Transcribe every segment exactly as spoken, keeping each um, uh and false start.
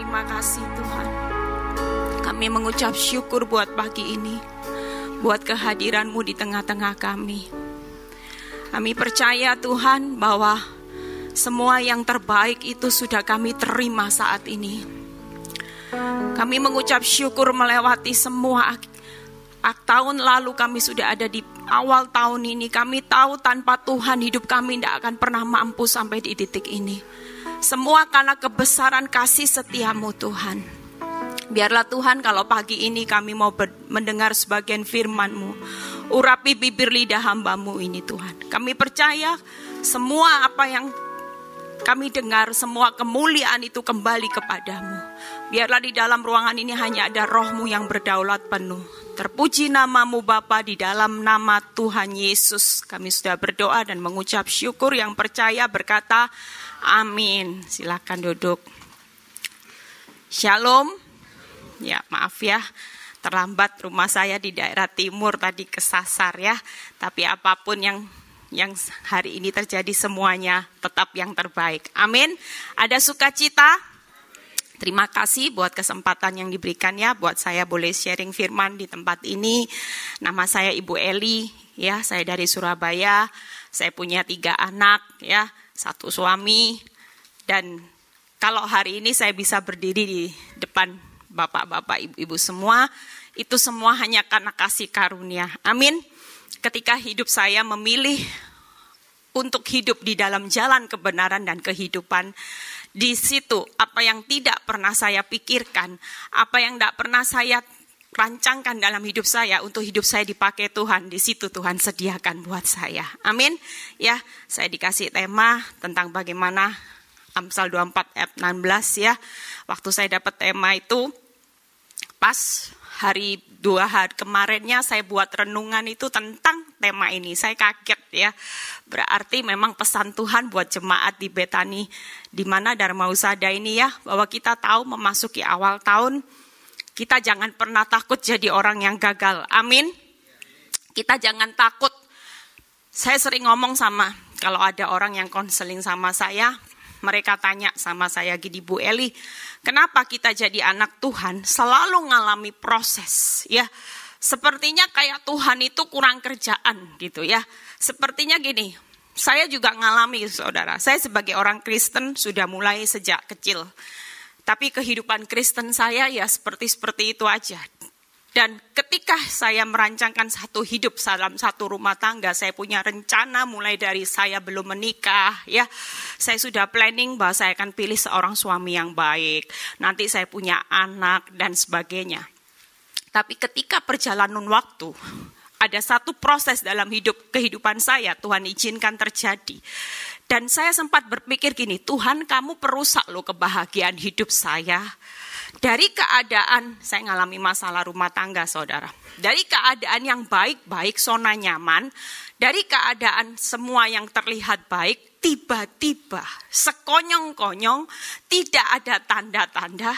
terima kasih Tuhan. Kami mengucap syukur buat pagi ini, buat kehadiran-Mu di tengah-tengah kami. Kami percaya Tuhan bahwa semua yang terbaik itu sudah kami terima saat ini. Kami mengucap syukur melewati semua tahun lalu, kami sudah ada di awal tahun ini. Kami tahu tanpa Tuhan hidup kami tidak akan pernah mampu sampai di titik ini. Semua karena kebesaran kasih setia-Mu Tuhan. Biarlah Tuhan kalau pagi ini kami mau ber- mendengar sebagian firman-Mu, urapi bibir lidah hamba-Mu ini Tuhan. Kami percaya semua apa yang kami dengar, semua kemuliaan itu kembali kepadamu. Biarlah di dalam ruangan ini hanya ada roh-Mu yang berdaulat penuh. Terpuji nama-Mu Bapa, di dalam nama Tuhan Yesus kami sudah berdoa dan mengucap syukur. Yang percaya berkata amin. Silakan duduk. Shalom. Ya maaf ya, terlambat, rumah saya di daerah timur tadi kesasar ya. Tapi apapun yang yang hari ini terjadi semuanya tetap yang terbaik. Amin. Ada sukacita. Terima kasih buat kesempatan yang diberikan ya, buat saya boleh sharing firman di tempat ini. Nama saya Ibu Eli ya, saya dari Surabaya. Saya punya tiga anak ya, satu suami. Dan kalau hari ini saya bisa berdiri di depan bapak-bapak, ibu-ibu semua, itu semua hanya karena kasih karunia. Amin. Ketika hidup saya memilih untuk hidup di dalam jalan kebenaran dan kehidupan, di situ apa yang tidak pernah saya pikirkan, apa yang tidak pernah saya rancangkan dalam hidup saya untuk hidup saya dipakai Tuhan, di situ Tuhan sediakan buat saya. Amin. Ya, saya dikasih tema tentang bagaimana Amsal dua puluh empat ayat enam belas ya. Waktu saya dapat tema itu pas hari dua hari kemarinnya saya buat renungan itu tentang tema ini. Saya kaget ya. Berarti memang pesan Tuhan buat jemaat di Betani, di mana Dharma Husada ini ya, bahwa kita tahu memasuki awal tahun, kita jangan pernah takut jadi orang yang gagal. Amin. Kita jangan takut. Saya sering ngomong sama, kalau ada orang yang konseling sama saya, mereka tanya sama saya gini, Bu Eli, kenapa kita jadi anak Tuhan selalu ngalami proses ya? Sepertinya kayak Tuhan itu kurang kerjaan gitu ya. Sepertinya gini, saya juga ngalami saudara. Saya sebagai orang Kristen sudah mulai sejak kecil. Tapi kehidupan Kristen saya ya seperti-seperti itu aja. Dan ketika saya merancangkan satu hidup dalam satu rumah tangga, saya punya rencana mulai dari saya belum menikah, ya. Saya sudah planning bahwa saya akan pilih seorang suami yang baik. Nanti saya punya anak dan sebagainya. Tapi ketika perjalanan waktu, ada satu proses dalam hidup kehidupan saya, Tuhan izinkan terjadi. Dan saya sempat berpikir gini, Tuhan kamu perusak loh kebahagiaan hidup saya. Dari keadaan, saya ngalami masalah rumah tangga saudara. Dari keadaan yang baik-baik, zona nyaman. Dari keadaan semua yang terlihat baik, tiba-tiba sekonyong-konyong, tidak ada tanda-tanda.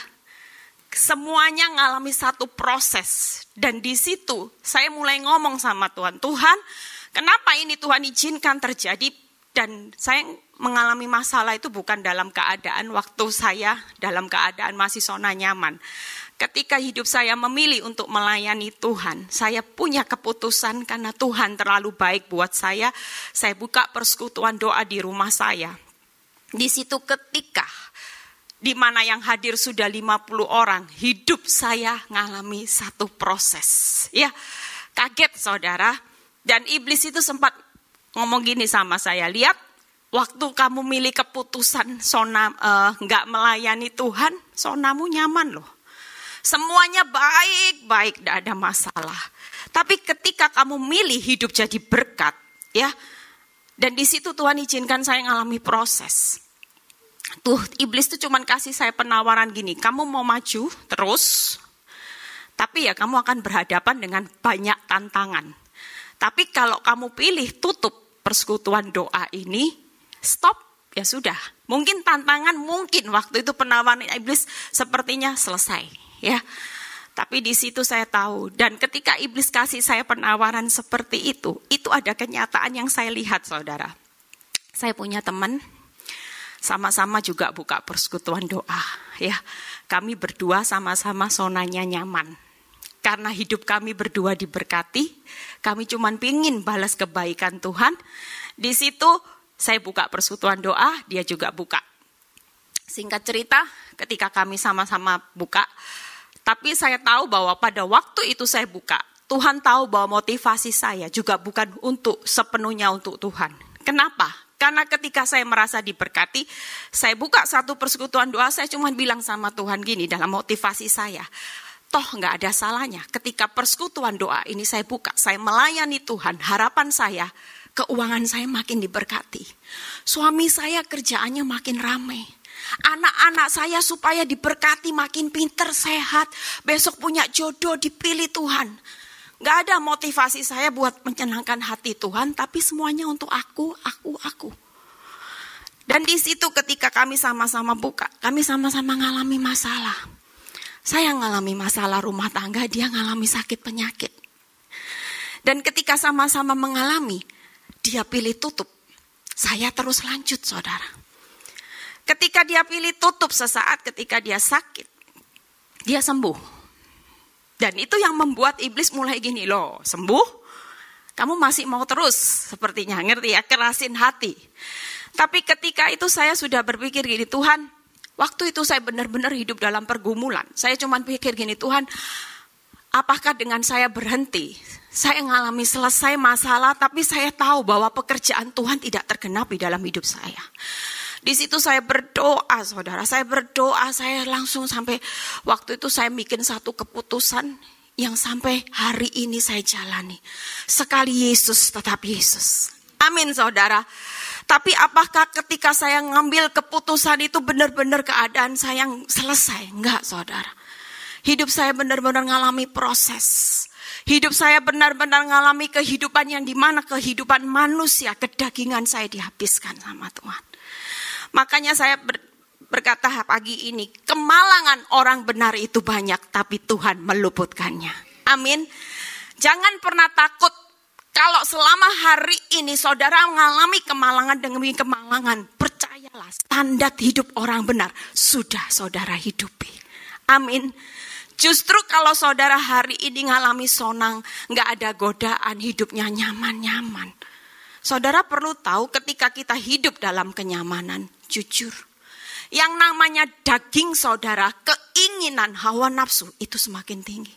Semuanya ngalami satu proses. Dan di situ saya mulai ngomong sama Tuhan. Tuhan, kenapa ini Tuhan izinkan terjadi? Dan saya mengalami masalah itu bukan dalam keadaan waktu saya dalam keadaan masih zona nyaman. Ketika hidup saya memilih untuk melayani Tuhan, saya punya keputusan karena Tuhan terlalu baik buat saya. Saya buka persekutuan doa di rumah saya. Di situ ketika di mana yang hadir sudah lima puluh orang, hidup saya ngalami satu proses. Ya, kaget saudara. Dan iblis itu sempat ngomong gini sama saya, lihat waktu kamu milih keputusan zona uh, nggak melayani Tuhan, zonamu nyaman loh. Semuanya baik-baik, tidak ada masalah. Tapi ketika kamu milih hidup jadi berkat, ya, dan di situ Tuhan izinkan saya ngalami proses. Tuh iblis tuh cuman kasih saya penawaran gini, kamu mau maju terus, tapi ya kamu akan berhadapan dengan banyak tantangan. Tapi kalau kamu pilih tutup persekutuan doa ini, stop, ya sudah. Mungkin tantangan, mungkin waktu itu penawaran iblis sepertinya selesai, ya. Tapi di situ saya tahu, dan ketika iblis kasih saya penawaran seperti itu, itu ada kenyataan yang saya lihat, saudara. Saya punya teman, sama-sama juga buka persekutuan doa, ya. kami berdua sama-sama zonanya nyaman. Karena hidup kami berdua diberkati, kami cuma pingin balas kebaikan Tuhan. Di situ saya buka persekutuan doa, dia juga buka. Singkat cerita, ketika kami sama-sama buka, tapi saya tahu bahwa pada waktu itu saya buka, Tuhan tahu bahwa motivasi saya juga bukan untuk sepenuhnya untuk Tuhan. Kenapa? Karena ketika saya merasa diberkati, saya buka satu persekutuan doa, saya cuma bilang sama Tuhan gini dalam motivasi saya. Toh nggak ada salahnya ketika persekutuan doa ini saya buka, saya melayani Tuhan, harapan saya, keuangan saya makin diberkati. Suami saya kerjaannya makin ramai. Anak-anak saya supaya diberkati makin pinter, sehat, besok punya jodoh, dipilih Tuhan. Gak ada motivasi saya buat menyenangkan hati Tuhan, tapi semuanya untuk aku, aku, aku. Dan di situ ketika kami sama-sama buka, kami sama-sama ngalami masalah. Saya ngalami masalah rumah tangga, dia ngalami sakit penyakit. Dan ketika sama-sama mengalami, dia pilih tutup. Saya terus lanjut, saudara. Ketika dia pilih tutup sesaat ketika dia sakit, dia sembuh. Dan itu yang membuat iblis mulai gini, loh sembuh, kamu masih mau terus sepertinya, ngerti ya, kerasin hati. Tapi ketika itu saya sudah berpikir gini, Tuhan, waktu itu saya benar-benar hidup dalam pergumulan. Saya cuma pikir gini, Tuhan, apakah dengan saya berhenti, saya mengalami selesai masalah, tapi saya tahu bahwa pekerjaan Tuhan tidak tergenapi dalam hidup saya. Di situ saya berdoa, saudara. Saya berdoa, saya langsung sampai waktu itu saya bikin satu keputusan yang sampai hari ini saya jalani. Sekali Yesus, tetap Yesus. Amin, saudara. Tapi apakah ketika saya ngambil keputusan itu benar-benar keadaan saya yang selesai? Enggak, saudara. Hidup saya benar-benar mengalami proses. Hidup saya benar-benar mengalami kehidupan yang dimana kehidupan manusia, kedagingan saya dihabiskan sama Tuhan. Makanya saya ber, berkata pagi ini, kemalangan orang benar itu banyak, tapi Tuhan meluputkannya. Amin. Jangan pernah takut kalau selama hari ini saudara mengalami kemalangan demi kemalangan. Percayalah, standar hidup orang benar sudah saudara hidupi. Amin. Justru kalau saudara hari ini ngalami sonang, gak ada godaan, hidupnya nyaman-nyaman. Saudara perlu tahu ketika kita hidup dalam kenyamanan, jujur. Yang namanya daging saudara, keinginan hawa nafsu itu semakin tinggi.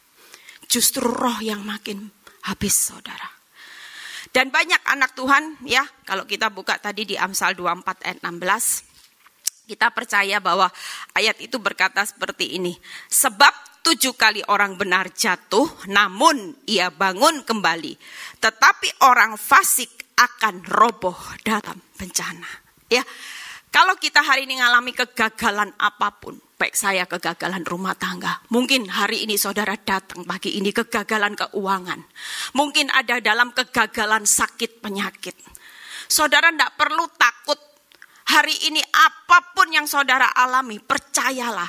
Justru roh yang makin habis saudara. Dan banyak anak Tuhan ya, kalau kita buka tadi di Amsal dua puluh empat ayat enam belas. Kita percaya bahwa ayat itu berkata seperti ini. Sebab tujuh kali orang benar jatuh, namun ia bangun kembali. Tetapi orang fasik akan roboh dalam bencana. Ya, kalau kita hari ini mengalami kegagalan apapun, baik saya kegagalan rumah tangga, mungkin hari ini saudara datang pagi ini kegagalan keuangan, mungkin ada dalam kegagalan sakit penyakit. Saudara tidak perlu takut. Hari ini apapun yang saudara alami, percayalah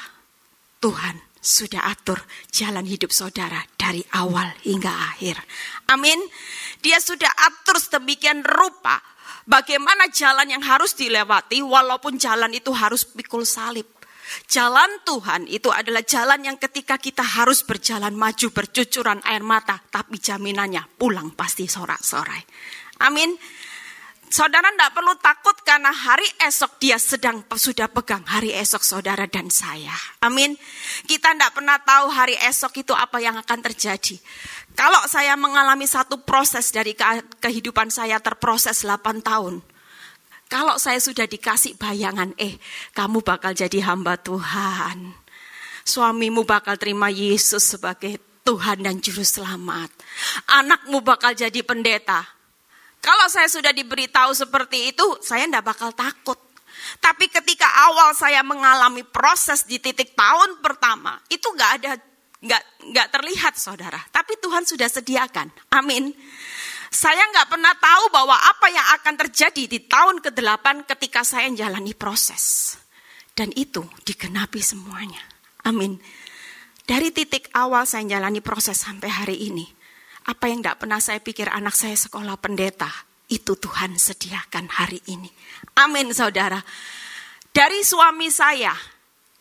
Tuhan sudah atur jalan hidup saudara dari awal hingga akhir. Amin. Dia sudah atur sedemikian rupa bagaimana jalan yang harus dilewati walaupun jalan itu harus pikul salib. Jalan Tuhan itu adalah jalan yang ketika kita harus berjalan maju bercucuran air mata, tapi jaminannya pulang pasti sorak-sorai. Amin. Saudara tidak perlu takut karena hari esok dia sedang sudah pegang hari esok saudara dan saya. Amin. Kita tidak pernah tahu hari esok itu apa yang akan terjadi. Kalau saya mengalami satu proses dari kehidupan saya terproses delapan tahun. Kalau saya sudah dikasih bayangan, eh kamu bakal jadi hamba Tuhan. Suamimu bakal terima Yesus sebagai Tuhan dan Juru Selamat. Anakmu bakal jadi pendeta. Kalau saya sudah diberitahu seperti itu, saya tidak bakal takut. Tapi ketika awal saya mengalami proses di titik tahun pertama, itu nggak ada, nggak nggak terlihat saudara. Tapi Tuhan sudah sediakan. Amin. Saya nggak pernah tahu bahwa apa yang akan terjadi di tahun kedelapan ketika saya menjalani proses. Dan itu digenapi semuanya. Amin. Dari titik awal saya menjalani proses sampai hari ini. Apa yang tidak pernah saya pikir anak saya sekolah pendeta, itu Tuhan sediakan hari ini. Amin saudara. Dari suami saya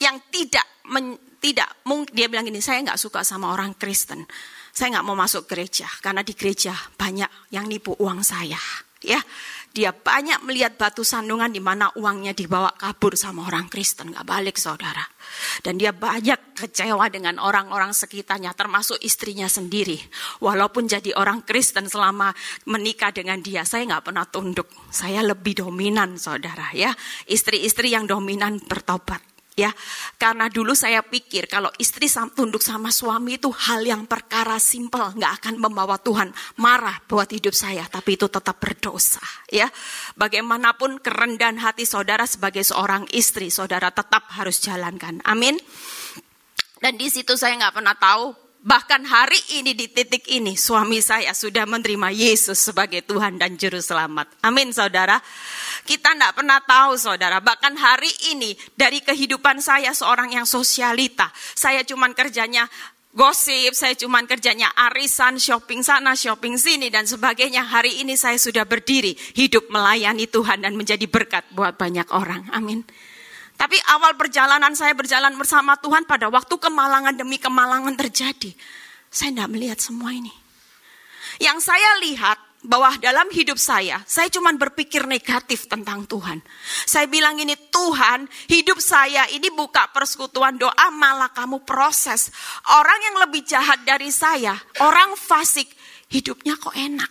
yang tidak men, tidak mungkin dia bilang gini, saya nggak suka sama orang Kristen, saya nggak mau masuk gereja karena di gereja banyak yang nipu uang saya. Ya, dia banyak melihat batu sandungan di mana uangnya dibawa kabur sama orang Kristen, nggak balik saudara. Dan dia banyak kecewa dengan orang-orang sekitarnya, termasuk istrinya sendiri. Walaupun jadi orang Kristen selama menikah dengan dia, saya nggak pernah tunduk. Saya lebih dominan saudara ya. Istri-istri yang dominan bertobat. Ya, karena dulu saya pikir kalau istri tunduk sama suami itu hal yang perkara simpel, nggak akan membawa Tuhan marah buat hidup saya, tapi itu tetap berdosa. Ya, bagaimanapun kerendahan hati saudara sebagai seorang istri, saudara tetap harus jalankan. Amin. Dan di situ saya nggak pernah tahu. Bahkan hari ini di titik ini suami saya sudah menerima Yesus sebagai Tuhan dan Juru Selamat. Amin saudara. Kita tidak pernah tahu saudara. Bahkan hari ini dari kehidupan saya seorang yang sosialita. Saya cuman kerjanya gosip, saya cuman kerjanya arisan, shopping sana, shopping sini dan sebagainya. Hari ini saya sudah berdiri, hidup melayani Tuhan dan menjadi berkat buat banyak orang. Amin. Tapi awal perjalanan saya berjalan bersama Tuhan pada waktu kemalangan demi kemalangan terjadi. Saya tidak melihat semua ini. Yang saya lihat bahwa dalam hidup saya, saya cuma berpikir negatif tentang Tuhan. Saya bilang ini, Tuhan, hidup saya ini buka persekutuan doa, malah kamu proses. Orang yang lebih jahat dari saya, orang fasik, hidupnya kok enak.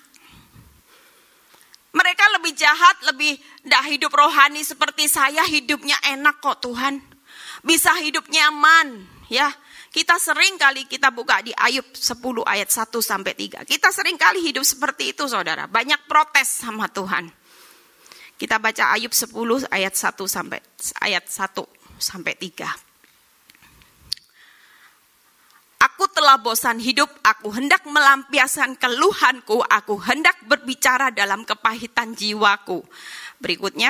Mereka lebih jahat, lebih tidak hidup rohani seperti saya, hidupnya enak kok Tuhan. Bisa hidup nyaman, ya. Kita sering kali kita buka di Ayub sepuluh ayat satu sampai tiga. Kita sering kali hidup seperti itu saudara. Banyak protes sama Tuhan. Kita baca Ayub sepuluh ayat satu sampai ayat satu sampai tiga. Aku telah bosan hidup, aku hendak melampiaskan keluhanku, aku hendak berbicara dalam kepahitan jiwaku. Berikutnya,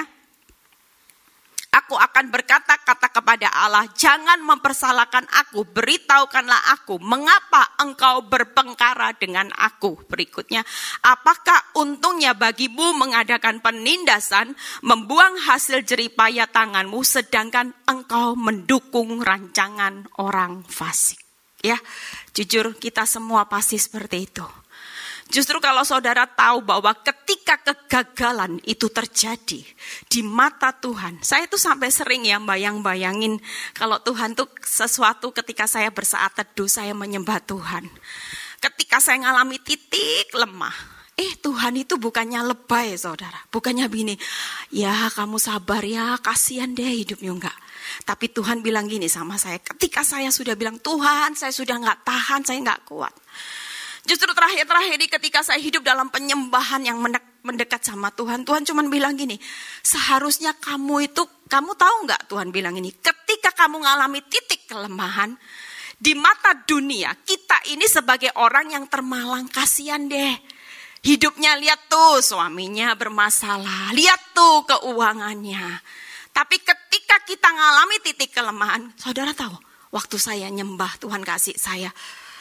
aku akan berkata-kata kepada Allah, jangan mempersalahkan aku, beritahukanlah aku, mengapa engkau berpengkara dengan aku. Berikutnya, apakah untungnya bagimu mengadakan penindasan, membuang hasil jeripaya tanganmu, sedangkan engkau mendukung rancangan orang fasik. Ya, jujur kita semua pasti seperti itu. Justru kalau saudara tahu bahwa ketika kegagalan itu terjadi di mata Tuhan. Saya tuh sampai sering ya bayang-bayangin kalau Tuhan tuh sesuatu ketika saya bersaat teduh, saya menyembah Tuhan. Ketika saya ngalami titik lemah, eh Tuhan itu bukannya lebay saudara. Bukannya begini, ya kamu sabar ya, kasihan deh hidupnya, enggak. Tapi Tuhan bilang gini sama saya, ketika saya sudah bilang, Tuhan saya sudah gak tahan, saya gak kuat. Justru terakhir-terakhir ini ketika saya hidup dalam penyembahan yang mendekat sama Tuhan, Tuhan cuma bilang gini, seharusnya kamu itu, kamu tahu gak Tuhan bilang ini, ketika kamu mengalami titik kelemahan, di mata dunia, kita ini sebagai orang yang termalang, kasihan deh. Hidupnya lihat tuh suaminya bermasalah, lihat tuh keuangannya. Tapi ketika kita ngalami titik kelemahan, saudara tahu, waktu saya nyembah Tuhan kasih saya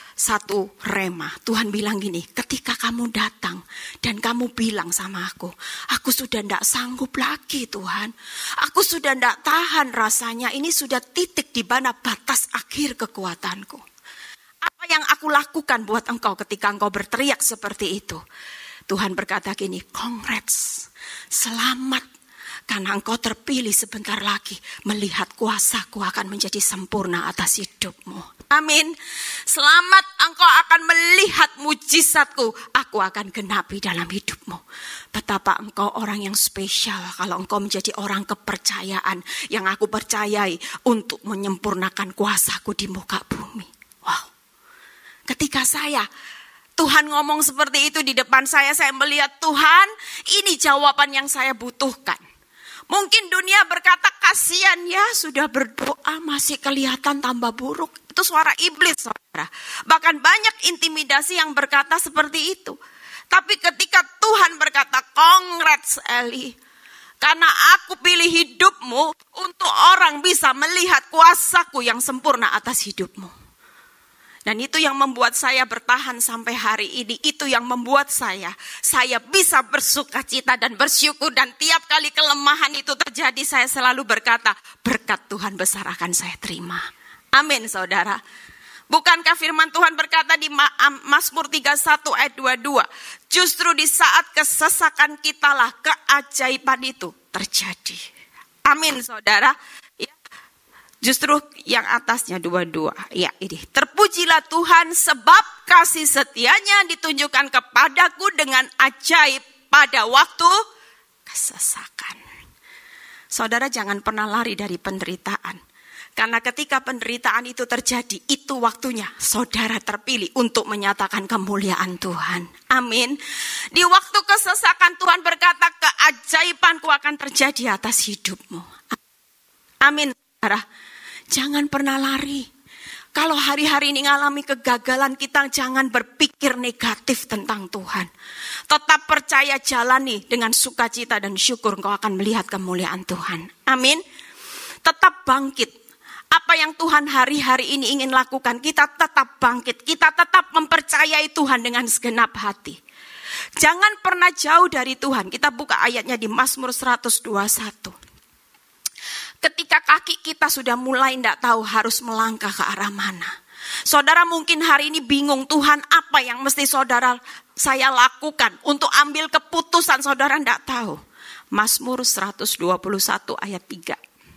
satu rema. Tuhan bilang gini, ketika kamu datang dan kamu bilang sama aku, aku sudah tidak sanggup lagi Tuhan. Aku sudah tidak tahan rasanya, ini sudah titik di mana batas akhir kekuatanku. Apa yang aku lakukan buat engkau ketika engkau berteriak seperti itu? Tuhan berkata gini, congrats, selamat. Karena engkau terpilih sebentar lagi melihat kuasaku akan menjadi sempurna atas hidupmu. Amin. Selamat engkau akan melihat mujizatku. Aku akan genapi dalam hidupmu. Betapa engkau orang yang spesial kalau engkau menjadi orang kepercayaan yang aku percayai untuk menyempurnakan kuasaku di muka bumi. Wow. Ketika saya Tuhan ngomong seperti itu di depan saya, saya melihat Tuhan, ini jawaban yang saya butuhkan. Mungkin dunia berkata kasihan ya, sudah berdoa masih kelihatan tambah buruk. Itu suara iblis saudara. Bahkan banyak intimidasi yang berkata seperti itu. Tapi ketika Tuhan berkata, congrats Eli. Karena aku pilih hidupmu untuk orang bisa melihat kuasaku yang sempurna atas hidupmu. Dan itu yang membuat saya bertahan sampai hari ini. Itu yang membuat saya, saya bisa bersuka cita dan bersyukur. Dan tiap kali kelemahan itu terjadi, saya selalu berkata, berkat Tuhan besar akan saya terima. Amin saudara. Bukankah firman Tuhan berkata di Mazmur tiga puluh satu ayat dua puluh dua. Justru di saat kesesakan kitalah keajaiban itu terjadi. Amin saudara. Justru yang atasnya dua puluh dua. Ya ini. Terpujilah Tuhan sebab kasih setianya ditunjukkan kepadaku dengan ajaib pada waktu kesesakan. Saudara jangan pernah lari dari penderitaan. Karena ketika penderitaan itu terjadi, itu waktunya saudara terpilih untuk menyatakan kemuliaan Tuhan. Amin. Di waktu kesesakan Tuhan berkata, keajaibanku akan terjadi atas hidupmu. Amin saudara. Jangan pernah lari. Kalau hari-hari ini ngalami kegagalan, kita jangan berpikir negatif tentang Tuhan. Tetap percaya, jalani dengan sukacita dan syukur, engkau akan melihat kemuliaan Tuhan. Amin. Tetap bangkit. Apa yang Tuhan hari-hari ini ingin lakukan, kita tetap bangkit. Kita tetap mempercayai Tuhan dengan segenap hati. Jangan pernah jauh dari Tuhan. Kita buka ayatnya di Mazmur seratus dua puluh satu. Ketika kaki kita sudah mulai tidak tahu harus melangkah ke arah mana. Saudara mungkin hari ini bingung, Tuhan apa yang mesti saudara saya lakukan untuk ambil keputusan, saudara tidak tahu. Mazmur seratus dua puluh satu ayat tiga.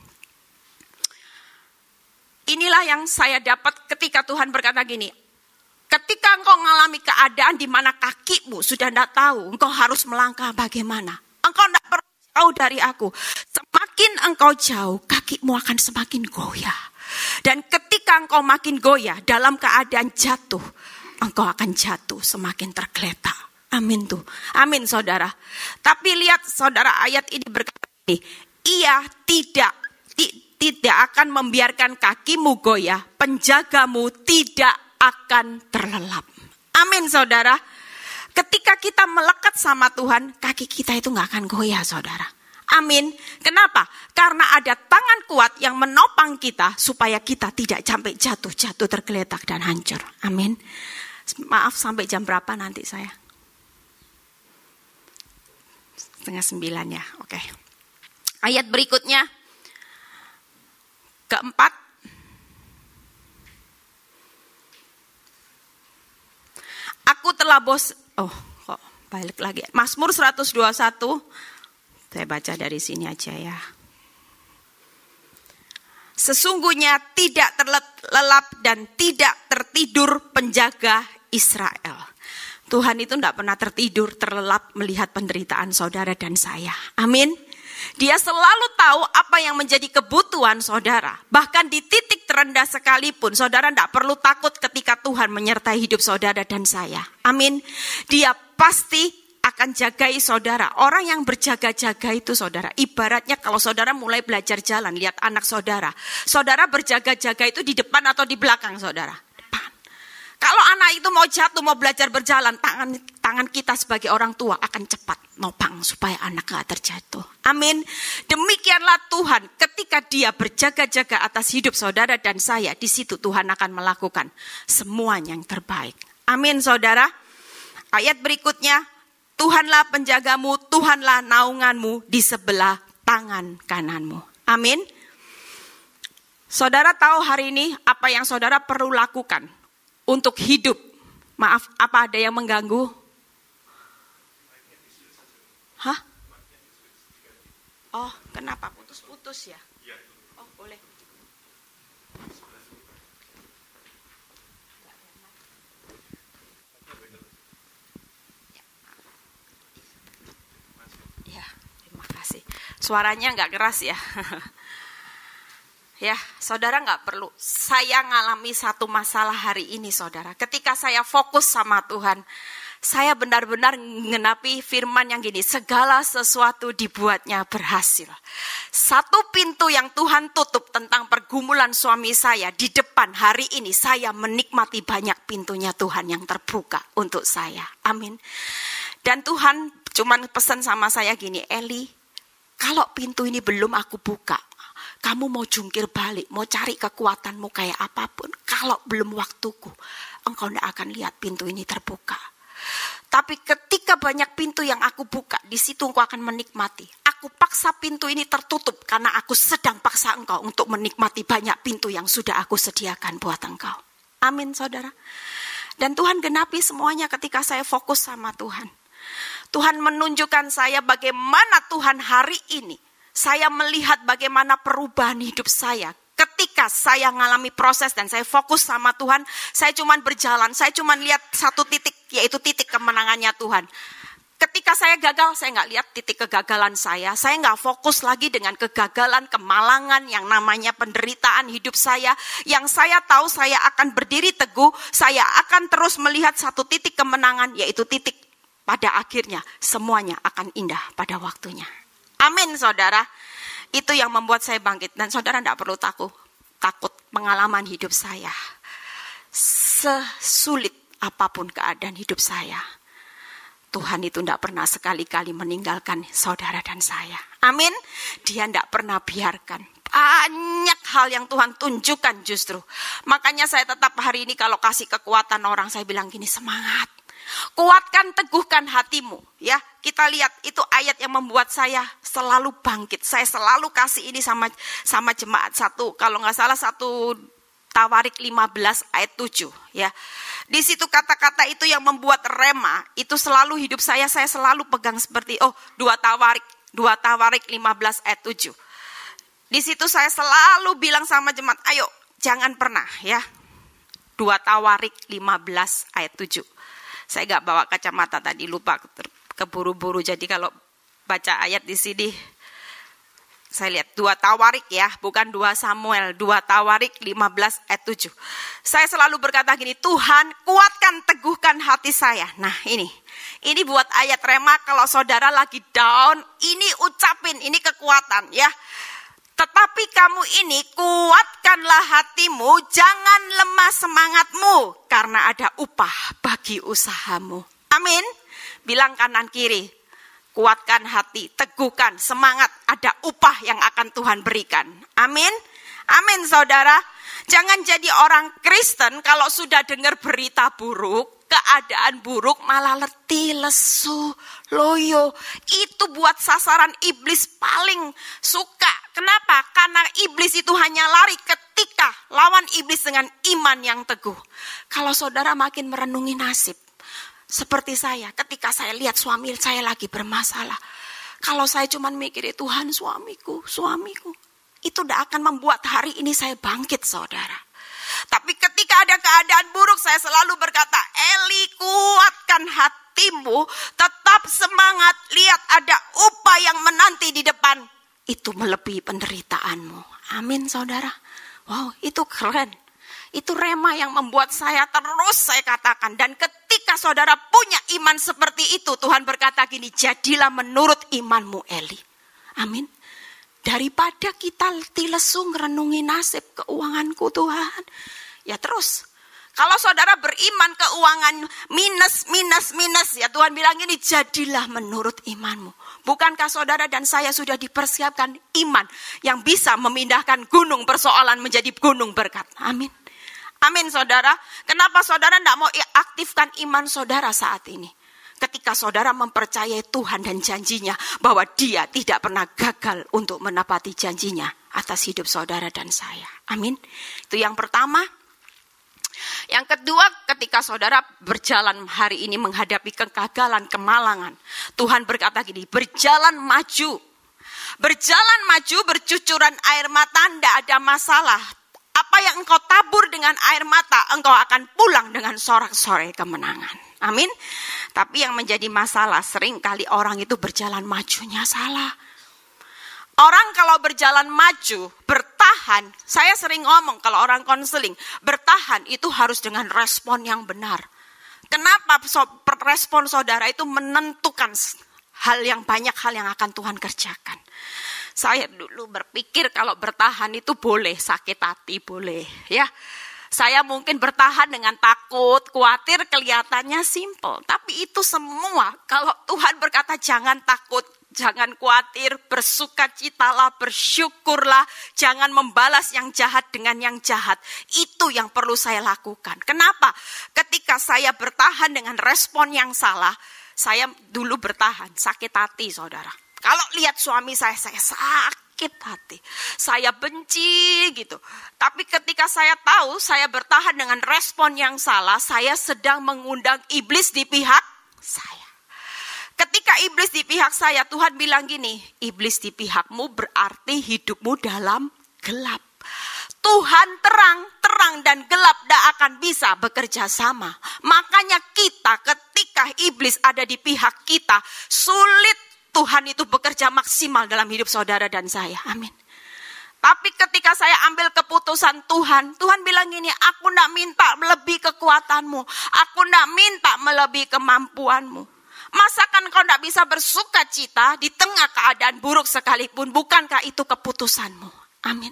Inilah yang saya dapat ketika Tuhan berkata gini. Ketika engkau mengalami keadaan di mana kakimu sudah tidak tahu, engkau harus melangkah bagaimana. Engkau tidak perlu jauh dari aku. Semakin engkau jauh, kakimu akan semakin goyah. Dan ketika engkau makin goyah dalam keadaan jatuh, engkau akan jatuh semakin tergeletak. Amin tuh. Amin saudara. Tapi lihat saudara, ayat ini berkata ini. Ia tidak, ti, tidak akan membiarkan kakimu goyah. Penjagamu tidak akan terlelap. Amin saudara. Ketika kita melekat sama Tuhan, kaki kita itu gak akan goyah saudara. Amin. Kenapa? Karena ada tangan kuat yang menopang kita supaya kita tidak sampai jatuh-jatuh tergeletak dan hancur. Amin. Maaf sampai jam berapa nanti saya? Setengah sembilan ya. Oke. Ayat berikutnya. Keempat. Aku telah bos... Oh, kok balik lagi. Mazmur seratus dua puluh satu. Saya baca dari sini aja ya. Sesungguhnya tidak terlelap dan tidak tertidur penjaga Israel. Tuhan itu tidak pernah tertidur, terlelap melihat penderitaan saudara dan saya. Amin. Dia selalu tahu apa yang menjadi kebutuhan saudara. Bahkan di titik terendah sekalipun, saudara tidak perlu takut ketika Tuhan menyertai hidup saudara dan saya. Amin. Dia pasti akan jagai saudara. Orang yang berjaga-jaga itu saudara. Ibaratnya kalau saudara mulai belajar jalan, lihat anak saudara. Saudara berjaga-jaga itu di depan atau di belakang saudara? Depan. Kalau anak itu mau jatuh, mau belajar berjalan, tangan tangan kita sebagai orang tua akan cepat nopang supaya anak gak terjatuh. Amin. Demikianlah Tuhan ketika dia berjaga-jaga atas hidup saudara dan saya. Di situ Tuhan akan melakukan semuanya yang terbaik. Amin saudara. Ayat berikutnya. Tuhanlah penjagamu, Tuhanlah naunganmu di sebelah tangan kananmu. Amin. Saudara tahu hari ini apa yang saudara perlu lakukan untuk hidup. Maaf, apa ada yang mengganggu? Hah? Oh, kenapa? Putus-putus ya? Oh, boleh. Suaranya nggak keras ya. Ya, saudara nggak perlu. Saya ngalami satu masalah hari ini, saudara. Ketika saya fokus sama Tuhan, saya benar-benar mengenapi firman yang gini. Segala sesuatu dibuatnya berhasil. Satu pintu yang Tuhan tutup tentang pergumulan suami saya. Di depan hari ini saya menikmati banyak pintunya Tuhan yang terbuka untuk saya. Amin. Dan Tuhan cuman pesan sama saya gini, Eli, kalau pintu ini belum aku buka, kamu mau jungkir balik, mau cari kekuatanmu kayak apapun, kalau belum waktuku, engkau tidak akan lihat pintu ini terbuka. Tapi ketika banyak pintu yang aku buka, di situ engkau akan menikmati. Aku paksa pintu ini tertutup karena aku sedang paksa engkau untuk menikmati banyak pintu yang sudah aku sediakan buat engkau. Amin, saudara. Dan Tuhan genapi semuanya ketika saya fokus sama Tuhan. Tuhan menunjukkan saya bagaimana Tuhan hari ini. Saya melihat bagaimana perubahan hidup saya. Ketika saya mengalami proses dan saya fokus sama Tuhan, saya cuma berjalan, saya cuma lihat satu titik, yaitu titik kemenangannya Tuhan. Ketika saya gagal, saya nggak lihat titik kegagalan saya. Saya nggak fokus lagi dengan kegagalan, kemalangan yang namanya penderitaan hidup saya. Yang saya tahu saya akan berdiri teguh, saya akan terus melihat satu titik kemenangan, yaitu titik pada akhirnya semuanya akan indah pada waktunya. Amin, saudara. Itu yang membuat saya bangkit. Dan saudara tidak perlu takut. Takut pengalaman hidup saya. Sesulit apapun keadaan hidup saya, Tuhan itu tidak pernah sekali-kali meninggalkan saudara dan saya. Amin. Dia tidak pernah biarkan. Banyak hal yang Tuhan tunjukkan justru. Makanya saya tetap hari ini kalau kasih kekuatan orang, saya bilang gini, semangat. Kuatkan, teguhkan hatimu. Ya, kita lihat itu ayat yang membuat saya selalu bangkit. Saya selalu kasih ini sama sama jemaat satu, kalau nggak salah satu Tawarik lima belas ayat tujuh. Ya, di situ kata-kata itu yang membuat rema itu selalu hidup saya. Saya selalu pegang seperti oh dua Tawarik, dua Tawarik lima belas ayat tujuh. Di situ saya selalu bilang sama jemaat, ayo jangan pernah ya. dua Tawarik lima belas ayat tujuh. Saya gak bawa kacamata tadi, lupa keburu-buru. Jadi kalau baca ayat di sini, saya lihat dua Tawarik ya, bukan dua Samuel, dua Tawarik lima belas ayat tujuh. Saya selalu berkata gini, Tuhan kuatkan, teguhkan hati saya. Nah ini, ini buat ayat rema kalau saudara lagi down, ini ucapin, ini kekuatan ya. Tetapi kamu ini kuatkanlah hatimu, jangan lemah semangatmu, karena ada upah bagi usahamu. Amin. Bilang kanan kiri, kuatkan hati, teguhkan semangat, ada upah yang akan Tuhan berikan. Amin. Amin, saudara. Jangan jadi orang Kristen kalau sudah dengar berita buruk, keadaan buruk malah letih, lesu, loyo. Itu buat sasaran iblis paling suka. Kenapa? Karena iblis itu hanya lari ketika lawan iblis dengan iman yang teguh. Kalau saudara makin merenungi nasib, seperti saya, ketika saya lihat suami saya lagi bermasalah. Kalau saya cuma mikir, Tuhan suamiku, suamiku. Itu tidak akan membuat hari ini saya bangkit, saudara. Tapi ketika ada keadaan buruk, saya selalu berkata, Eli kuatkan hatimu, tetap semangat, lihat ada upah yang menanti di depan. Itu melebihi penderitaanmu. Amin, saudara. Wow, itu keren. Itu rema yang membuat saya terus saya katakan. Dan ketika saudara punya iman seperti itu, Tuhan berkata gini, jadilah menurut imanmu, Eli. Amin. Daripada kita letih lesu ngerenungi nasib keuanganku Tuhan. Ya terus. Kalau saudara beriman keuangan minus, minus, minus. Ya Tuhan bilang ini jadilah menurut imanmu. Bukankah saudara dan saya sudah dipersiapkan iman yang bisa memindahkan gunung persoalan menjadi gunung berkat. Amin. Amin saudara. Kenapa saudara tidak mau aktifkan iman saudara saat ini? Ketika saudara mempercayai Tuhan dan janjinya bahwa dia tidak pernah gagal untuk menepati janjinya atas hidup saudara dan saya. Amin. Itu yang pertama. Yang kedua, ketika saudara berjalan hari ini menghadapi kegagalan, kemalangan. Tuhan berkata gini, berjalan maju. Berjalan maju, bercucuran air mata, tidak ada masalah. Apa yang engkau tabur dengan air mata, engkau akan pulang dengan sorak-sorai kemenangan. Amin. Tapi yang menjadi masalah, sering kali orang itu berjalan majunya salah. Orang kalau berjalan maju, bertahan, saya sering ngomong kalau orang konseling, bertahan itu harus dengan respon yang benar. Kenapa respon saudara itu menentukan hal yang banyak hal yang akan Tuhan kerjakan. Saya dulu berpikir kalau bertahan itu boleh, sakit hati boleh, ya. Saya mungkin bertahan dengan takut, khawatir, kelihatannya simple. Tapi itu semua, kalau Tuhan berkata jangan takut, jangan khawatir, bersukacitalah, bersyukurlah, jangan membalas yang jahat dengan yang jahat. Itu yang perlu saya lakukan. Kenapa? Ketika saya bertahan dengan respon yang salah, saya dulu bertahan, sakit hati saudara. Kalau lihat suami saya, saya sakit hati. Saya benci gitu. Tapi ketika saya tahu saya bertahan dengan respon yang salah, saya sedang mengundang iblis di pihak saya. Ketika iblis di pihak saya, Tuhan bilang gini, iblis di pihakmu berarti hidupmu dalam gelap. Tuhan terang, terang dan gelap tidak akan bisa bekerja sama. Makanya kita ketika iblis ada di pihak kita, sulit Tuhan itu bekerja maksimal dalam hidup saudara dan saya. Amin. Tapi ketika saya ambil keputusan Tuhan, Tuhan bilang gini, aku tidak minta melebihi kekuatanmu. Aku tidak minta melebihi kemampuanmu. Masakan kau tidak bisa bersuka cita di tengah keadaan buruk sekalipun? Bukankah itu keputusanmu? Amin.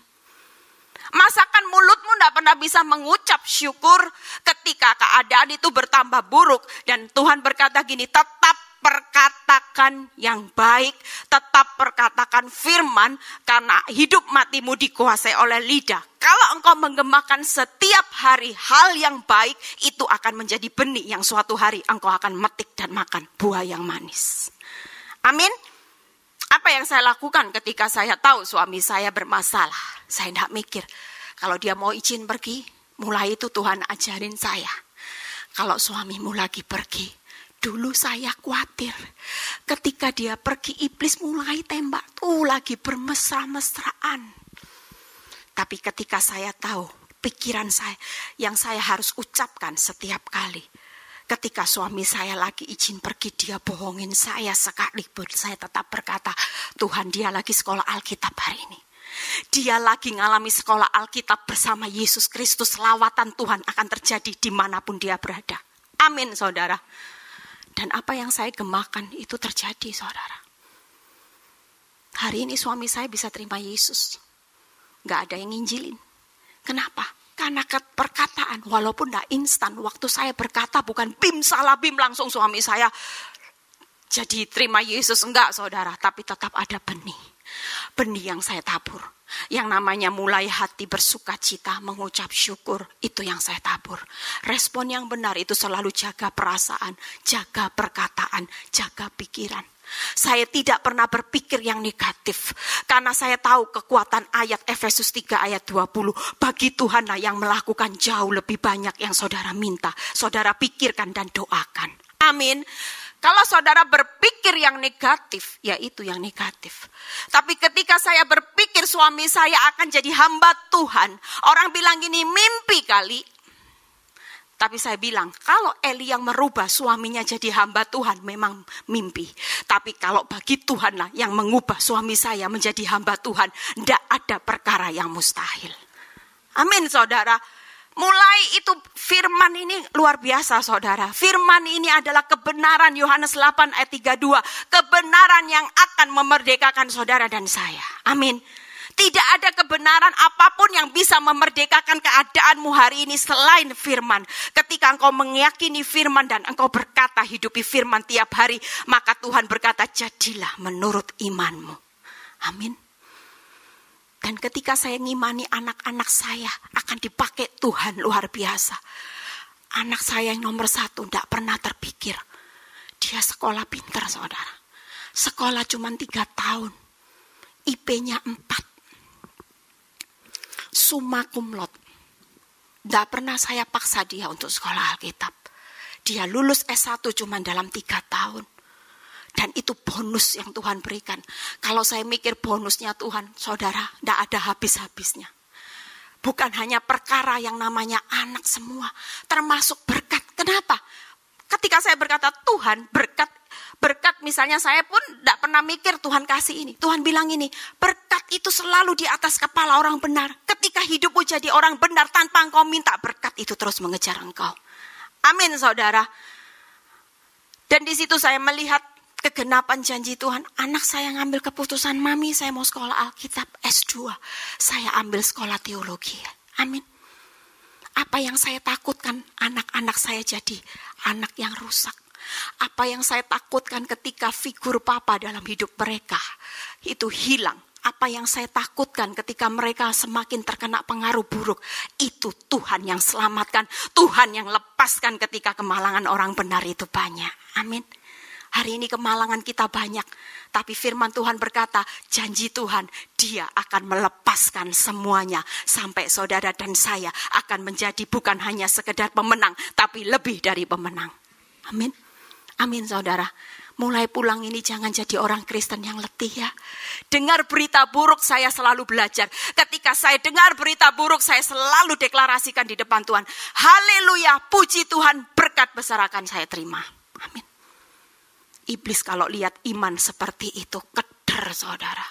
Masakan mulutmu tidak pernah bisa mengucap syukur ketika keadaan itu bertambah buruk. Dan Tuhan berkata gini, tetap perkatakan yang baik, tetap perkatakan firman, karena hidup matimu dikuasai oleh lidah. Kalau engkau menggemakan setiap hari hal yang baik, itu akan menjadi benih yang suatu hari engkau akan metik dan makan buah yang manis. Amin. Apa yang saya lakukan ketika saya tahu suami saya bermasalah? Saya tidak mikir, kalau dia mau izin pergi, mulai itu Tuhan ajarin saya. Kalau suamimu lagi pergi, dulu saya khawatir. Ketika dia pergi, iblis mulai tembak. Tuh lagi bermesra-mesraan. Tapi ketika saya tahu, pikiran saya yang saya harus ucapkan setiap kali. Ketika suami saya lagi izin pergi, dia bohongin saya sekalipun. Saya tetap berkata, Tuhan, dia lagi sekolah Alkitab hari ini. Dia lagi ngalami sekolah Alkitab bersama Yesus Kristus. Lawatan Tuhan akan terjadi dimanapun dia berada. Amin, saudara. Dan apa yang saya gemakan itu terjadi, saudara. Hari ini suami saya bisa terima Yesus. Gak ada yang nginjilin. Kenapa? Karena perkataan, walaupun gak instan. Waktu saya berkata bukan bim salah bim langsung suami saya jadi terima Yesus. Enggak, saudara. Tapi tetap ada benih. Benih yang saya tabur. Yang namanya mulai hati bersuka cita, mengucap syukur, itu yang saya tabur. Respon yang benar itu selalu jaga perasaan, jaga perkataan, jaga pikiran. Saya tidak pernah berpikir yang negatif. Karena saya tahu kekuatan ayat Efesus tiga ayat dua puluh. Bagi Tuhanlah yang melakukan jauh lebih banyak yang saudara minta. Saudara pikirkan dan doakan. Amin. Kalau saudara berpikir yang negatif, ya itu yang negatif. Tapi ketika saya berpikir suami saya akan jadi hamba Tuhan, orang bilang gini, mimpi kali. Tapi saya bilang, kalau Eli yang merubah suaminya jadi hamba Tuhan, memang mimpi. Tapi kalau bagi Tuhanlah yang mengubah suami saya menjadi hamba Tuhan, tidak ada perkara yang mustahil. Amin, saudara. Mulai itu firman ini luar biasa, saudara. Firman ini adalah kebenaran, Yohanes delapan ayat tiga puluh dua. Kebenaran yang akan memerdekakan saudara dan saya. Amin. Tidak ada kebenaran apapun yang bisa memerdekakan keadaanmu hari ini selain firman. Ketika engkau meyakini firman dan engkau berkata hidupi firman tiap hari, maka Tuhan berkata jadilah menurut imanmu. Amin. Dan ketika saya ngimani anak-anak saya akan dipakai Tuhan luar biasa. Anak saya yang nomor satu tidak pernah terpikir. Dia sekolah pintar, saudara. Sekolah cuma tiga tahun. I P-nya empat. Summa cum laude. Tidak pernah saya paksa dia untuk sekolah Alkitab. Dia lulus S satu cuma dalam tiga tahun. Dan itu bonus yang Tuhan berikan. Kalau saya mikir bonusnya Tuhan, saudara, tidak ada habis-habisnya. Bukan hanya perkara yang namanya anak semua, termasuk berkat. Kenapa? Ketika saya berkata Tuhan, berkat, berkat misalnya saya pun tidak pernah mikir Tuhan kasih ini. Tuhan bilang ini, berkat itu selalu di atas kepala orang benar. Ketika hidupmu jadi orang benar tanpa engkau minta, berkat itu terus mengejar engkau. Amin, saudara. Dan di situ saya melihat kegenapan janji Tuhan. Anak saya ngambil keputusan, mami saya mau sekolah Alkitab S dua. Saya ambil sekolah teologi. Amin. Apa yang saya takutkan, anak-anak saya jadi anak yang rusak. Apa yang saya takutkan ketika figur papa dalam hidup mereka itu hilang. Apa yang saya takutkan ketika mereka semakin terkena pengaruh buruk, itu Tuhan yang selamatkan, Tuhan yang lepaskan ketika kemalangan orang benar itu banyak. Amin. Hari ini kemalangan kita banyak, tapi firman Tuhan berkata, janji Tuhan, Dia akan melepaskan semuanya. Sampai saudara dan saya akan menjadi bukan hanya sekedar pemenang, tapi lebih dari pemenang. Amin. Amin saudara. Mulai pulang ini jangan jadi orang Kristen yang letih ya. Dengar berita buruk saya selalu belajar. Ketika saya dengar berita buruk saya selalu deklarasikan di depan Tuhan. Haleluya, puji Tuhan, berkat besar akan saya terima. Amin. Iblis kalau lihat iman seperti itu, keder saudara.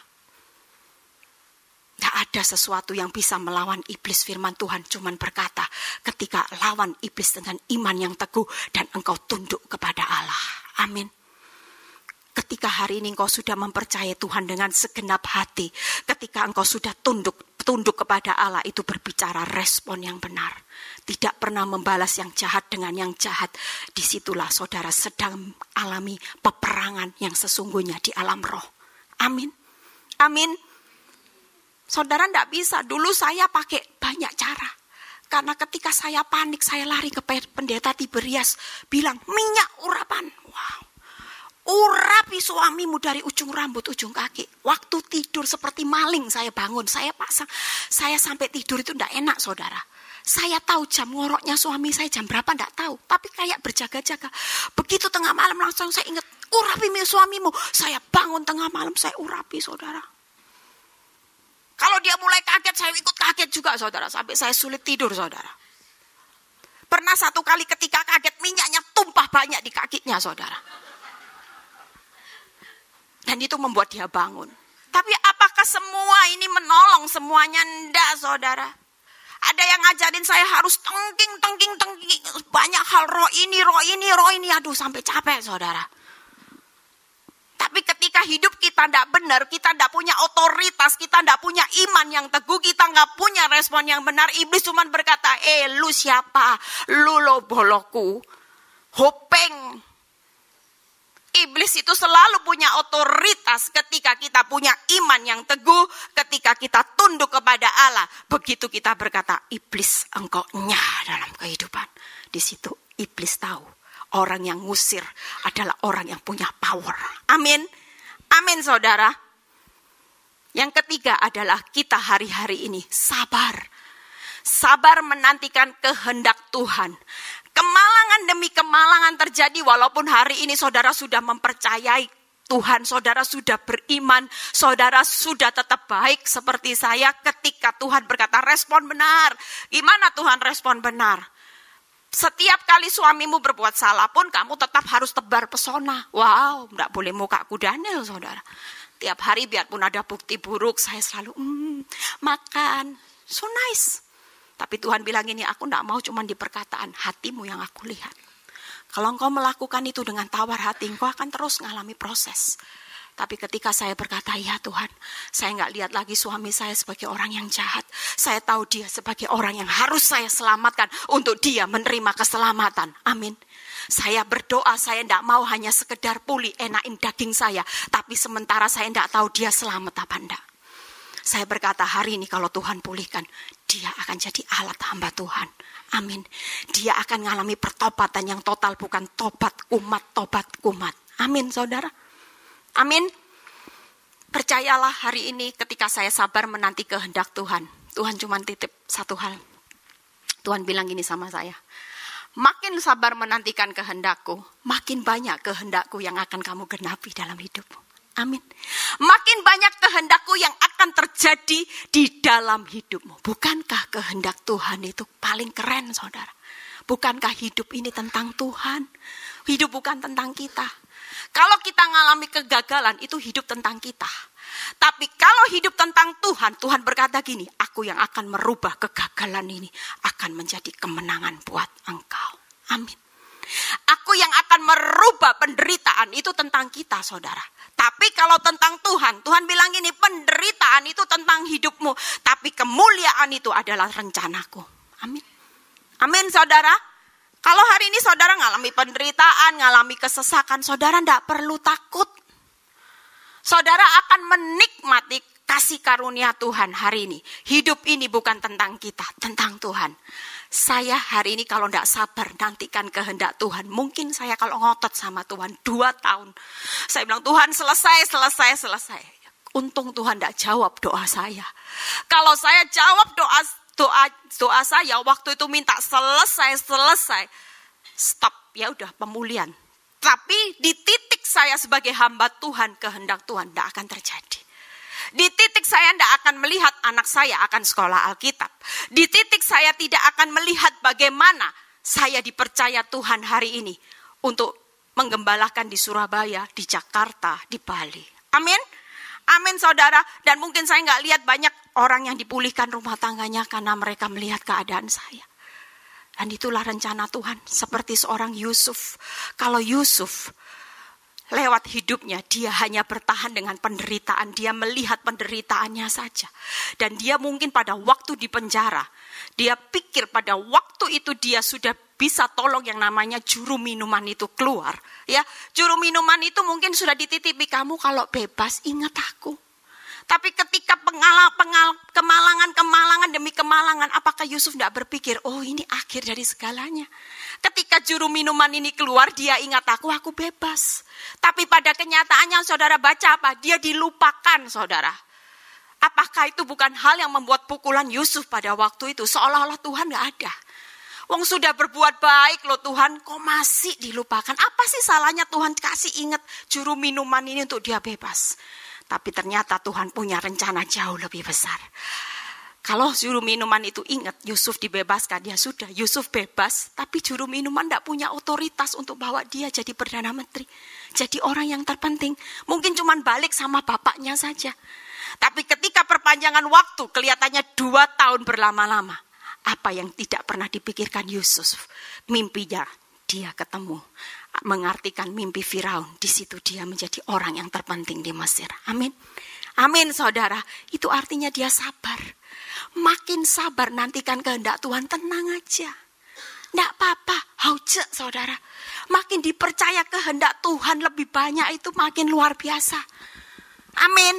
Tidak ada sesuatu yang bisa melawan iblis. Firman Tuhan cuman berkata, ketika lawan iblis dengan iman yang teguh dan engkau tunduk kepada Allah. Amin. Ketika hari ini engkau sudah mempercayai Tuhan dengan segenap hati, ketika engkau sudah tunduk tunduk kepada Allah, itu berbicara respon yang benar. Tidak pernah membalas yang jahat dengan yang jahat. Disitulah saudara sedang alami peperangan yang sesungguhnya di alam roh. Amin. Amin. Saudara tidak bisa. Dulu saya pakai banyak cara. Karena ketika saya panik, saya lari ke pendeta Tiberias. Bilang, minyak urapan. Wow. Urapi suamimu dari ujung rambut, ujung kaki. Waktu tidur seperti maling saya bangun. Saya pasang. Saya sampai tidur itu tidak enak saudara. Saya tahu jam ngoroknya suami saya jam berapa tidak tahu. Tapi kayak berjaga-jaga. Begitu tengah malam langsung saya ingat. Urapi suamimu. Saya bangun tengah malam saya urapi saudara. Kalau dia mulai kaget saya ikut kaget juga saudara. Sampai saya sulit tidur saudara. Pernah satu kali ketika kaget minyaknya tumpah banyak di kakinya saudara. Dan itu membuat dia bangun. Tapi apakah semua ini menolong? Semuanya enggak saudara. Ada yang ngajarin saya harus tengking, tengking, tengking. Banyak hal roh ini, roh ini, roh ini. Aduh sampai capek saudara. Tapi ketika hidup kita tidak benar, kita tidak punya otoritas, kita tidak punya iman yang teguh, kita nggak punya respon yang benar. Iblis cuma berkata, eh lu siapa? Lu lo boloku. Hopeng. Iblis itu selalu punya otoritas ketika kita punya iman yang teguh, ketika kita tunduk kepada Allah. Begitu kita berkata, iblis engkau nyah dalam kehidupan. Di situ iblis tahu orang yang ngusir adalah orang yang punya power. Amin. Amin saudara. Yang ketiga adalah kita hari-hari ini sabar. Sabar menantikan kehendak Tuhan. Kemalangan demi kemalangan terjadi walaupun hari ini saudara sudah mempercayai Tuhan, saudara sudah beriman, saudara sudah tetap baik seperti saya ketika Tuhan berkata respon benar. Gimana Tuhan respon benar? Setiap kali suamimu berbuat salah pun kamu tetap harus tebar pesona. Wow, tidak boleh mukaku Daniel saudara. Tiap hari biarpun ada bukti buruk saya selalu mm, makan, so nice. Tapi Tuhan bilang ini, aku tidak mau cuma di perkataan, hatimu yang aku lihat. Kalau engkau melakukan itu dengan tawar hati, engkau akan terus mengalami proses. Tapi ketika saya berkata, ya Tuhan, saya nggak lihat lagi suami saya sebagai orang yang jahat. Saya tahu dia sebagai orang yang harus saya selamatkan untuk dia menerima keselamatan. Amin. Saya berdoa, saya tidak mau hanya sekedar pulih, enakin daging saya. Tapi sementara saya tidak tahu dia selamat apa enggak. Saya berkata hari ini kalau Tuhan pulihkan, dia akan jadi alat hamba Tuhan. Amin. Dia akan mengalami pertobatan yang total, bukan tobat kumat, tobat kumat. Amin saudara. Amin. Percayalah hari ini ketika saya sabar menanti kehendak Tuhan. Tuhan cuma titip satu hal. Tuhan bilang gini sama saya. Makin sabar menantikan kehendakku, makin banyak kehendakku yang akan kamu genapi dalam hidupmu. Amin. Makin banyak kehendakku yang akan terjadi di dalam hidupmu. Bukankah kehendak Tuhan itu paling keren saudara? Bukankah hidup ini tentang Tuhan? Hidup bukan tentang kita. Kalau kita mengalami kegagalan itu hidup tentang kita. Tapi kalau hidup tentang Tuhan, Tuhan berkata gini, aku yang akan merubah kegagalan ini akan menjadi kemenangan buat engkau. Amin. Aku yang akan merubah penderitaan itu tentang kita saudara. Tapi kalau tentang Tuhan, Tuhan bilang gini, penderitaan itu tentang hidupmu. Tapi kemuliaan itu adalah rencanaku. Amin. Amin saudara. Kalau hari ini saudara ngalami penderitaan, ngalami kesesakan, saudara tidak perlu takut. Saudara akan menikmati kasih karunia Tuhan hari ini. Hidup ini bukan tentang kita, tentang Tuhan. Saya hari ini kalau tidak sabar nantikan kehendak Tuhan. Mungkin saya kalau ngotot sama Tuhan dua tahun. Saya bilang Tuhan selesai, selesai, selesai. Untung Tuhan tidak jawab doa saya. Kalau saya jawab doa doa doa saya waktu itu minta selesai, selesai. Stop, ya udah pemulihan. Tapi di titik saya sebagai hamba Tuhan, kehendak Tuhan tidak akan terjadi. Di titik saya tidak akan melihat anak saya akan sekolah Alkitab. Di titik saya tidak akan melihat bagaimana saya dipercaya Tuhan hari ini untuk menggembalakan di Surabaya, di Jakarta, di Bali. Amin. Amin saudara. Dan mungkin saya nggak lihat banyak orang yang dipulihkan rumah tangganya karena mereka melihat keadaan saya. Dan itulah rencana Tuhan. Seperti seorang Yusuf. Kalau Yusuf lewat hidupnya, dia hanya bertahan dengan penderitaan. Dia melihat penderitaannya saja. Dan dia mungkin pada waktu di penjara, dia pikir pada waktu itu dia sudah bisa tolong yang namanya juru minuman itu keluar. Ya, juru minuman itu mungkin sudah dititipi, kamu kalau bebas ingat aku. Tapi ketika pengal, pengal, kemalangan-kemalangan demi kemalangan, apakah Yusuf tidak berpikir, oh ini akhir dari segalanya. Ketika juru minuman ini keluar, dia ingat aku, aku bebas. Tapi pada kenyataannya saudara baca apa? Dia dilupakan saudara. Apakah itu bukan hal yang membuat pukulan Yusuf pada waktu itu? Seolah-olah Tuhan gak ada. Wong sudah berbuat baik loh Tuhan, kok masih dilupakan? Apa sih salahnya Tuhan kasih ingat juru minuman ini untuk dia bebas? Tapi ternyata Tuhan punya rencana jauh lebih besar. Kalau juru minuman itu ingat Yusuf dibebaskan, ya sudah Yusuf bebas. Tapi juru minuman tidak punya otoritas untuk bawa dia jadi Perdana Menteri. Jadi orang yang terpenting. Mungkin cuma balik sama bapaknya saja. Tapi ketika perpanjangan waktu kelihatannya dua tahun berlama-lama. Apa yang tidak pernah dipikirkan Yusuf. Mimpinya dia ketemu. Mengartikan mimpi Firaun, di situ dia menjadi orang yang terpenting di Mesir. Amin. Amin saudara. Itu artinya dia sabar. Makin sabar nantikan kehendak Tuhan, tenang aja. Tidak apa-apa, hauje saudara. Makin dipercaya kehendak Tuhan lebih banyak itu makin luar biasa. Amin.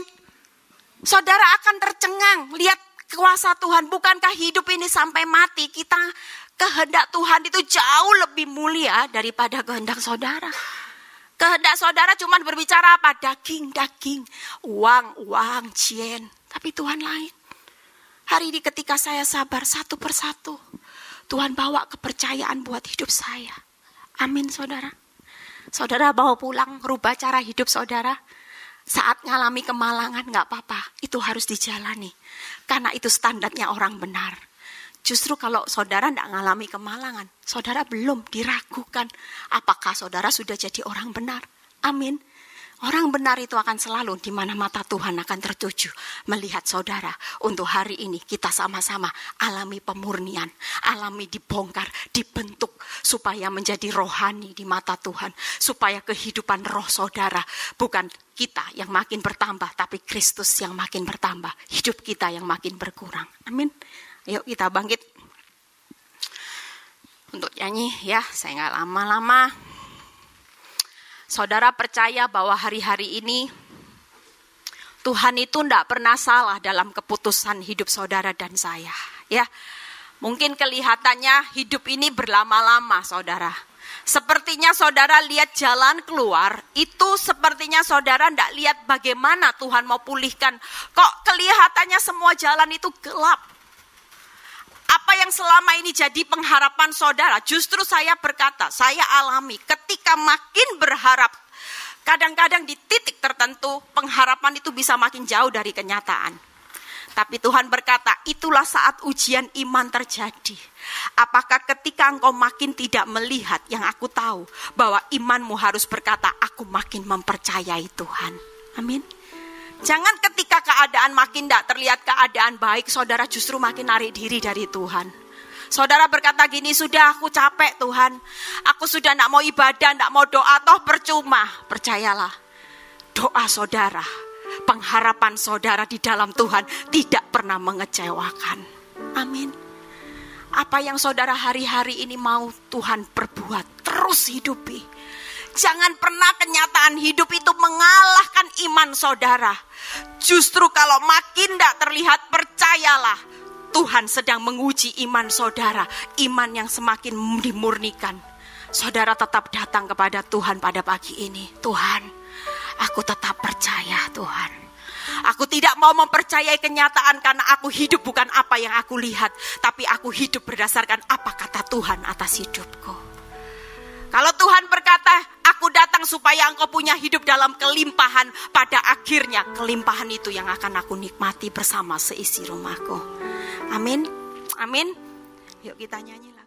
Saudara akan tercengang lihat kuasa Tuhan. Bukankah hidup ini sampai mati kita kehendak Tuhan itu jauh lebih mulia daripada kehendak saudara. Kehendak saudara cuma berbicara apa? Daging, daging, uang, uang, cien. Tapi Tuhan lain. Hari ini ketika saya sabar satu persatu, Tuhan bawa kepercayaan buat hidup saya. Amin saudara. Saudara bawa pulang, rubah cara hidup saudara. Saat ngalami kemalangan gak apa-apa, itu harus dijalani. Karena itu standarnya orang benar. Justru kalau saudara tidak mengalami kemalangan, saudara belum diragukan apakah saudara sudah jadi orang benar. Amin. Orang benar itu akan selalu di mana mata Tuhan akan tertuju melihat saudara. Untuk hari ini kita sama-sama alami pemurnian, alami dibongkar, dibentuk supaya menjadi rohani di mata Tuhan. Supaya kehidupan roh saudara bukan kita yang makin bertambah, tapi Kristus yang makin bertambah. Hidup kita yang makin berkurang. Amin. Yuk kita bangkit untuk nyanyi ya, saya nggak lama-lama. Saudara percaya bahwa hari-hari ini Tuhan itu tidak pernah salah dalam keputusan hidup saudara dan saya. Ya, mungkin kelihatannya hidup ini berlama-lama saudara. Sepertinya saudara lihat jalan keluar, itu sepertinya saudara tidak lihat bagaimana Tuhan mau pulihkan. Kok kelihatannya semua jalan itu gelap. Apa yang selama ini jadi pengharapan saudara, justru saya berkata, saya alami ketika makin berharap, kadang-kadang di titik tertentu pengharapan itu bisa makin jauh dari kenyataan. Tapi Tuhan berkata, itulah saat ujian iman terjadi. Apakah ketika engkau makin tidak melihat, yang aku tahu, bahwa imanmu harus berkata, aku makin mempercayai Tuhan. Amin. Jangan ketika keadaan makin tidak terlihat keadaan baik, saudara justru makin narik diri dari Tuhan. Saudara berkata gini, sudah aku capek Tuhan. Aku sudah tidak mau ibadah, tidak mau doa, toh percuma. Percayalah, doa saudara, pengharapan saudara di dalam Tuhan tidak pernah mengecewakan. Amin. Apa yang saudara hari-hari ini mau Tuhan perbuat, terus hidupi. Jangan pernah kenyataan hidup itu mengalahkan iman saudara. Justru kalau makin tidak terlihat, percayalah Tuhan sedang menguji iman saudara. Iman yang semakin dimurnikan. Saudara tetap datang kepada Tuhan pada pagi ini. Tuhan, aku tetap percaya Tuhan. Aku tidak mau mempercayai kenyataan karena aku hidup bukan apa yang aku lihat. Tapi aku hidup berdasarkan apa kata Tuhan atas hidupku. Kalau Tuhan berkata, aku datang supaya engkau punya hidup dalam kelimpahan. Pada akhirnya kelimpahan itu yang akan aku nikmati bersama seisi rumahku. Amin. Amin. Yuk kita nyanyi lagi.